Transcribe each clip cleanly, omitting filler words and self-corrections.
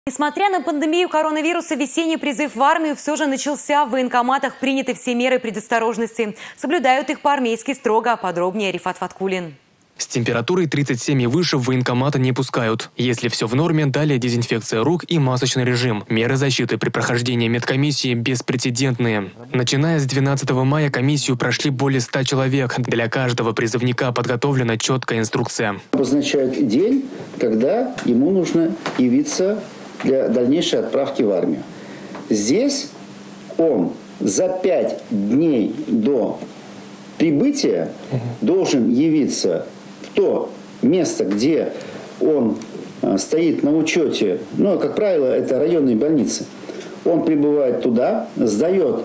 Несмотря на пандемию коронавируса, весенний призыв в армию все же начался. В военкоматах приняты все меры предосторожности. Соблюдают их по-армейски строго. Подробнее Рифат Фаткулин. С температурой 37 и выше в военкоматы не пускают. Если все в норме, далее дезинфекция рук и масочный режим. Меры защиты при прохождении медкомиссии беспрецедентные. Начиная с 12 мая комиссию прошли более 100 человек. Для каждого призывника подготовлена четкая инструкция. Обозначает день, когда ему нужно явиться для дальнейшей отправки в армию. Здесь он за 5 дней до прибытия должен явиться в то место, где он стоит на учете, ну, как правило, это районные больницы. Он прибывает туда, сдает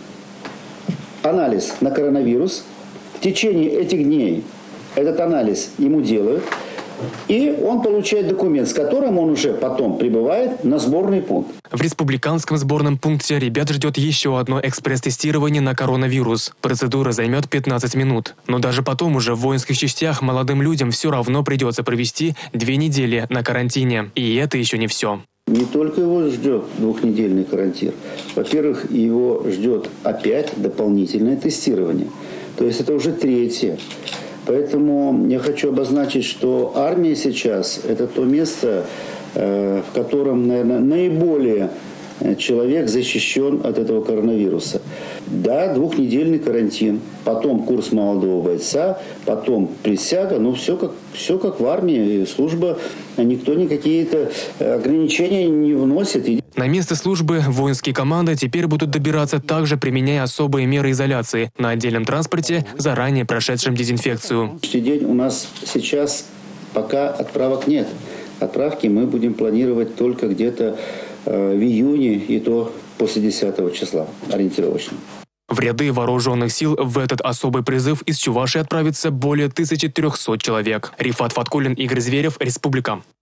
анализ на коронавирус. В течение этих дней этот анализ ему делают. И он получает документ, с которым он уже потом прибывает на сборный пункт. В республиканском сборном пункте ребят ждет еще одно экспресс-тестирование на коронавирус. Процедура займет 15 минут. Но даже потом уже в воинских частях молодым людям все равно придется провести 2 недели на карантине. И это еще не все. Не только его ждет 2-недельный карантин. Во-первых, его ждет опять дополнительное тестирование. То есть это уже 3-е. Поэтому я хочу обозначить, что армия сейчас – это то место, в котором, наверное, наиболее человек защищен от этого коронавируса. Да, 2-недельный карантин, потом курс молодого бойца, потом присяга, но все как в армии, служба, никто никакие-то ограничения не вносит. На место службы воинские команды теперь будут добираться, также применяя особые меры изоляции на отдельном транспорте, заранее прошедшем дезинфекцию. День у нас сейчас пока отправок нет. Отправки мы будем планировать только где-то в июне, и то после 10 числа ориентировочно. В ряды вооруженных сил в этот особый призыв из Чувашии отправится более 1300 человек. Рифат Фаткулин, Игорь Зверев, Республика.